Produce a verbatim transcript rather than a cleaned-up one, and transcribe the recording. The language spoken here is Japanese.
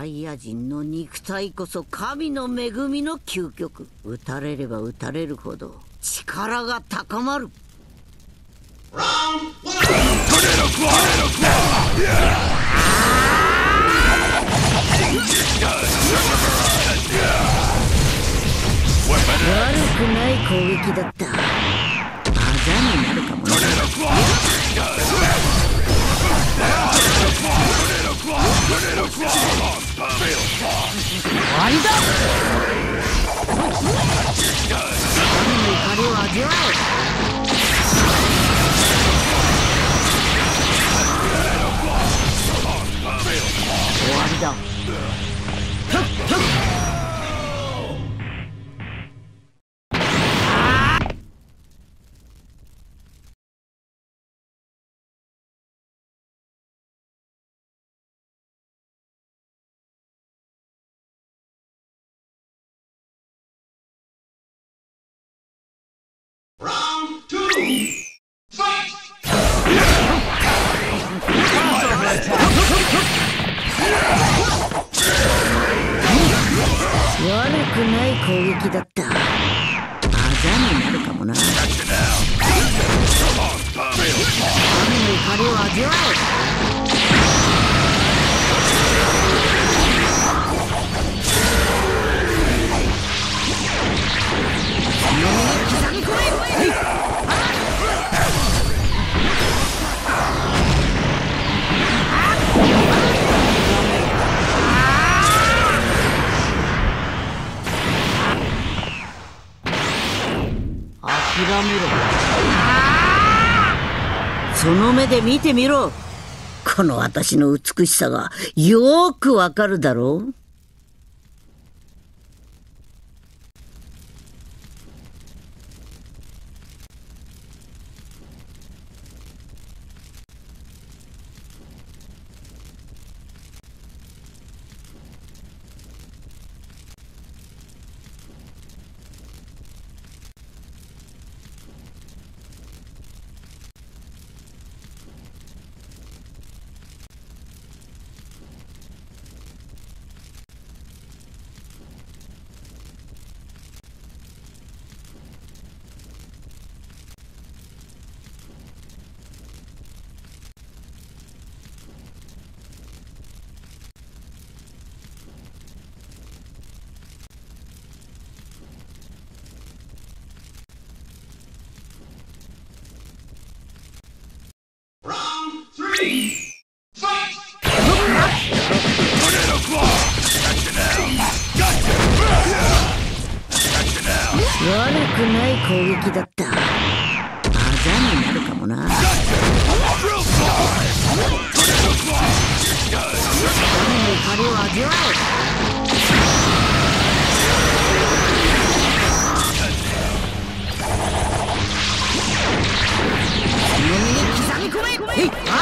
サイヤ人の肉体こそ神の恵みの究極。打たれれば打たれるほど力が高まる。悪くない攻撃だった。あざになるかもな。終わりだ。神の怒りを味わえ。終わりだ。悪くない攻撃だった。あざになるかもな。神の怒りを味わえ。刻み込め。諦めろ。その目で見てみろ。この私の美しさがよーくわかるだろう。悪くない攻撃だった。あざになるかもな。神の怒りを味わえ。刻み込め。